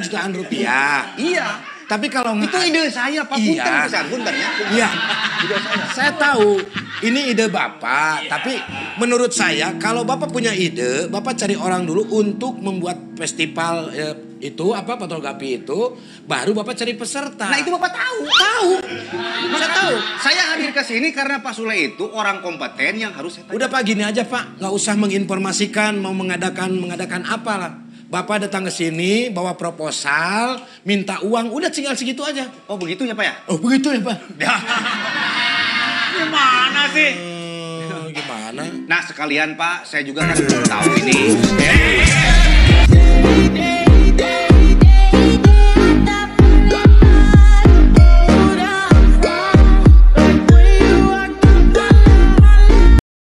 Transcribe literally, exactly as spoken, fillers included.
jutaan rupiah. Iya. Tapi kalau itu ide saya Pak, punten iya. besar, punten ya. Iya. Ide saya. Saya tahu ini ide Bapak, tapi menurut saya kalau Bapak punya ide, Bapak cari orang dulu untuk membuat festival eh, itu apa fotografi itu, baru Bapak cari peserta. Nah, itu Bapak tahu. Tahu. Saya tahu. Saya hadir ke sini karena Pak Sule itu orang kompeten yang harus saya tanya. Udah Pak gini aja Pak, nggak usah menginformasikan mau mengadakan mengadakan apa lah. Bapak datang ke sini bawa proposal, minta uang, udah tinggal segitu aja. Oh begitu ya Pak ya? Oh begitu ya Pak. Gimana sih? Hmm, gimana? Nah sekalian Pak, saya juga kan belum tahu ini.